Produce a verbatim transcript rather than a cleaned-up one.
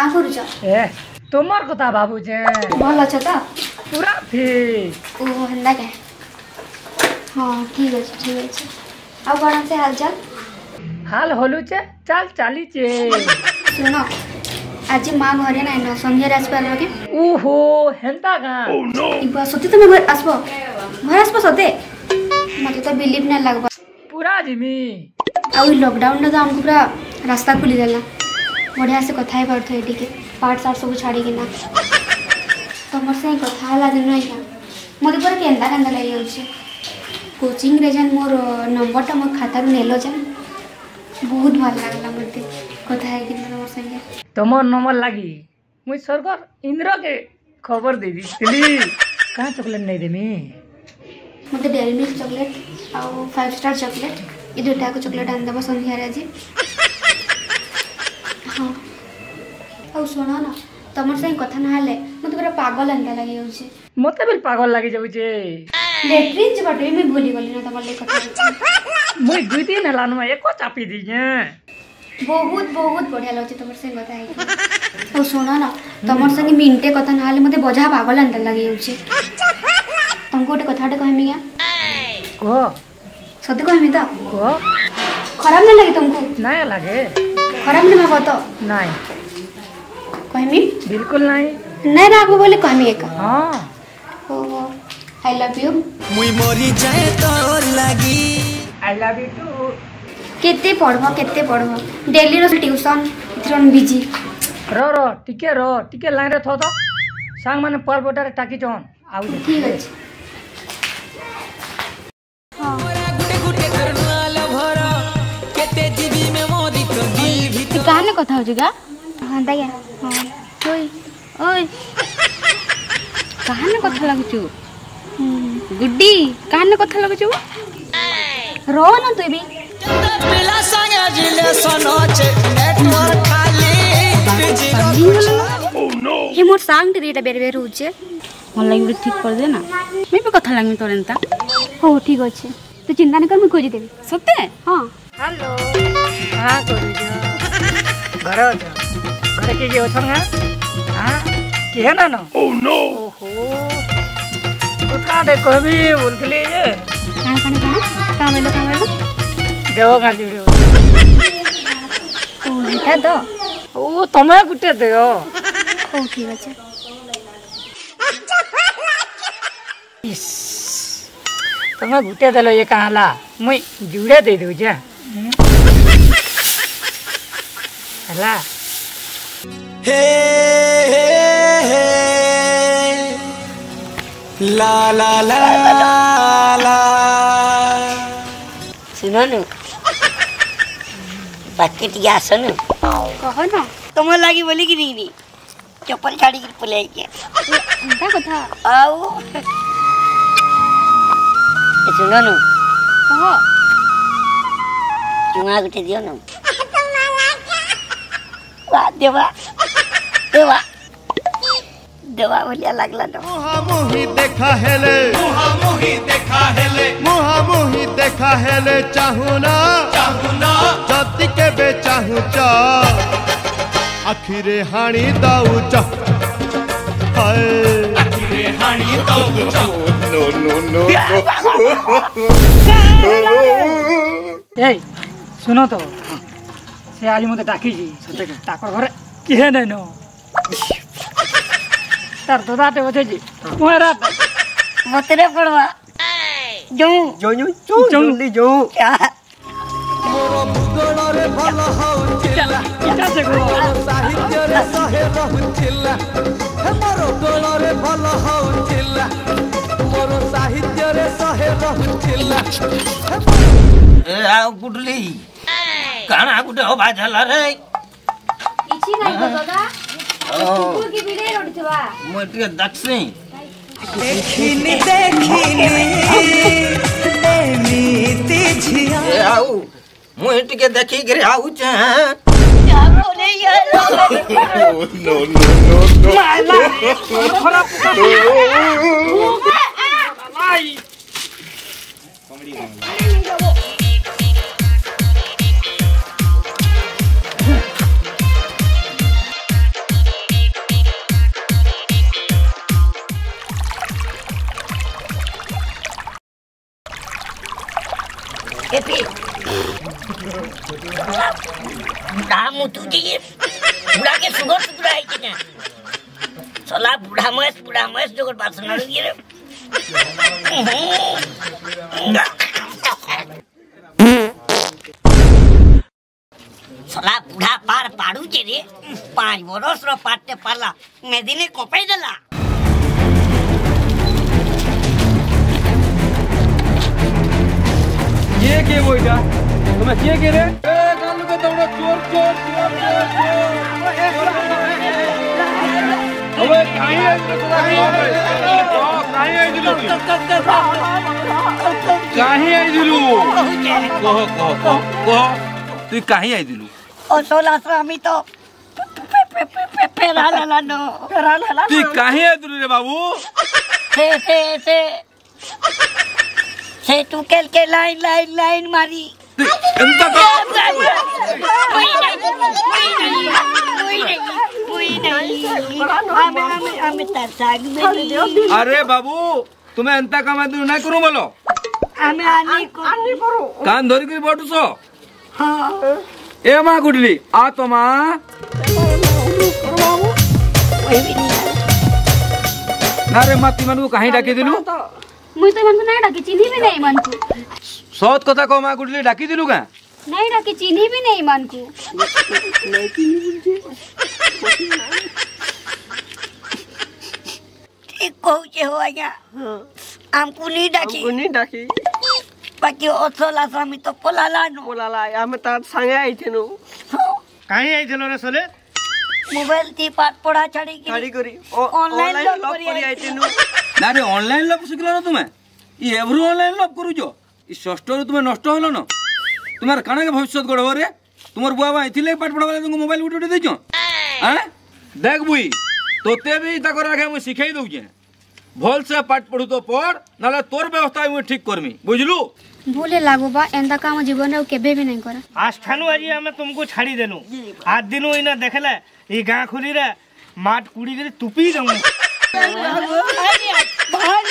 का करूछ ए तोमर कथा बाबू जे भल अछ त पूरा ठीक ओ हंदा के हां ठीक अछि ठीक अछि अब कोन से हाल चाल हाल होलु छे चल चाली छे सुनो आज मां घरे नै न संध्या राज पाल के ओहो हेंता गा ओ नो इबा सते तुम घर आसबो घर आसबो सते मते तो बिलीव नै लागबा पूरा जिमी आ लॉकडाउन तो हमको पूरा रास्ता खुली देला बढ़िया से कथा है पड़थे एठी के पाठ सार सब छाड़ी के ना तमर से कथा हला दिन नै का मोते पर केंदा केंदा लई जाउ छे कोचिंग रे जन मोर नंबर टा मोर खाता रे नेलो जन बहुत भल लागला मते कथा है कि मोर संगे तमर नंबर लागी मुई सरकार इंद्र के खबर दे दी तिली का चॉकलेट नै देमी मते डेयरी मिल्क चॉकलेट आ फाइव स्टार चॉकलेट ये दुटा को चॉकलेट आन देबो संध्या रे जी हां औ सुना ना तमर से कथा ना हले मते पूरा पागल अंदा लागि जाउ छे मते बिल पागल लागि जाउ छे लेट्रिन जे बटे मैं भूली गली ना तमर ले कथा मुई दुई दिन हलान में एको चापी दी जे बहुत बहुत बढ़िया लगछ तमर से कथा है औ सुना ना तमर संगे मिनटे कथा ना हले मते बजा पागल अंदा लागि जाउ छे तुमको गोटे कथाटे कहमी क्या को सत्य कहमी तो को खराब नहीं लगे तुमको नहीं लगे खराब नहीं भागो तो नहीं कहमी बिल्कुल नहीं नहीं रागो बोले कहमी एक हां ओ आई लव यू मुई मरी जाए तो लागी आई लव यू टू केते पढ़बो केते पढ़बो डेली रो ट्यूशन इथरन बिजी रो रो टिके रो टिके लाइन रे थो तो सांग माने पर बोटारे टाकी चोन आउ ठीक अछि हां गुटे गुटे करनाल भर केते जीवी में मोदी तो दिल भी तू काने कथा हो जगा हां दाया हां ओय ओय काने कथा लागछु गुड्डी काने कथा लागछु रो न तू भी पिला संगे जिले सनोचे नेटवर्क खाली बिजी ओ नो हे मोर सांग रे एटा बेरे बेरे होचे मन लागि ठीक कर दे ना मैं भी कथा लागमी तोर एंता हो ठीक अछि तू चिंता न कर मैं खोजी देबी सत्य हां हेलो हां करू जो घर जा घर के जे ओछन है हां के है ना ना ओ नो ओहो उठा दे कहबी बोल के लिए कान कान कान कामेलो कामेलो देव का वीडियो ओ हेटा दो ओ तमे गुटे देओ ओ ठीक अछि इस तमे गुटे देलो ये कहला मुई जुड़े दे दउ जा हला हे हे ला ला ला ला सुनो न बाकेट या सुनो कहो ना तुम लागी बोली कि नहीं चप्पल छाड़ी के पले के एंता कथा आओ सुनो न कहो चुंगा गुटे दियो न वाह देवा देवा देवा बोलिया लागला न मुहा मुही देखा हेले मुहा मुही देखा हेले मुहा मुही देखा हेले चाहू ना चाहू ना जति के बे चाहू चा आखिरे हाणी दाऊ चा हाय आखिरे हाणी दाऊ चा नो नो नो ए सुनो तो से आज मते डाकी जी सते टाकर घरे के नै नो तार दादा ते होते जी मोरा मतरे पड़वा जो जो जो जल्दी जो क्या मोरो भूगोल रे भल हो चिल्ला क्या से गो साहित्य रे सहे रहु चिल्ला हे मोरो गोल रे भल हो चिल्ला मोरो साहित्य रे सहे रहु चिल्ला ए आ गुडली काना गुडे हो बाजला रे इछि नै को दादा कुकुर की बिड़े रोडथवा मोय टिके दक्षिणी देखिनी देखिनी एमिति झिया ए आउ मोय टिके देखि करे आउ छ जागो रे यार नो नो नो माला थोड़ा आई बुढ़ा मुतु जी बुढ़ा के सुगर सुगरा है कि ना सला बुढ़ा मस बुढ़ा मस जो कर बात सुना रही है सला बुढ़ा पार पाड़ू जे रे पांच बरस रो पाटे पाला मैं दिने कोपे देला ये के बोइडा तुम्हें के के रे ए कालू के दौड़ो चोर चोर चोर चोर ओए काहे काहे आई दिलू काहे आई दिलू कह कह कह तू काहे आई दिलू ओ सोला स्वामी तो पेरा लाला नो पेरा लाला तू काहे आई दिलू रे बाबू से से से से तू केल के लाइन लाइन लाइन मारी ಎಂತ अरे बाबू तुम्हें एंता काम नहीं करूँ बोलो कान धरी कर बैठू सो ए माँ गुडली आ तो माँ अरे माँ ती मन को कहीं डाके दिलू मुई तो मन को नहीं डाकी चिन्ही भी नहीं मन को सौत कथा को माँ गुडली डाकी दिलू का नहीं डाकी चिन्ही भी नहीं मन को ठीक कहूचे हो आया हमको नहीं डाकी हमको नहीं डाकी बाकी ओसोला स्वामी तो पोलाला नो पोलाला हम तार संगे आई थे नो काहे आई थलो रे सोले मोबाइल ती पाठ पढ़ा छाड़ी की छाड़ी करी ऑनलाइन ऑनलाइन लॉक करी आई थे नो ना रे ऑनलाइन लॉक शिखलो ना तुम्हें ये एवरू ऑनलाइन लॉक करू जो इस षष्ठ रे तुम्हें नष्ट होलो न तुम्हार काना के भविष्य गड़बो रे तुमर बुआ बा इथिले पाठ पढ़ा तुमको मोबाइल उठे उठे देजो हैं देख बुई तोते भी ताकर आगे मैं सिखाई दउ जे भल से पाठ पढ़ू तो पढ़ नाले तोर व्यवस्था मैं ठीक करमी बुझलू भूले लागो बा एंदा काम जीवन रे केबे भी नहीं करा आज ठानु आज हमें तुमको छाड़ी देनु आज दिनो इना देखले ई गां खुली रे माट कुड़ी के तुपी दऊ भाई